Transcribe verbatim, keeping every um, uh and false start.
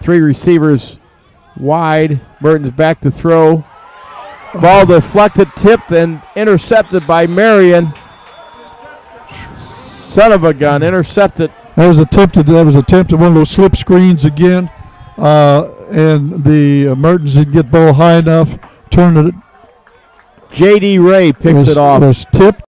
three receivers wide. Merton's back to throw. Ball deflected, tipped, and intercepted by Marion. Son of a gun, intercepted. That was attempted. That was attempted one of those slip screens again, uh, and the uh, Mertens didn't get the ball high enough. Turned it. J D Ray picks was, it off. Was tipped.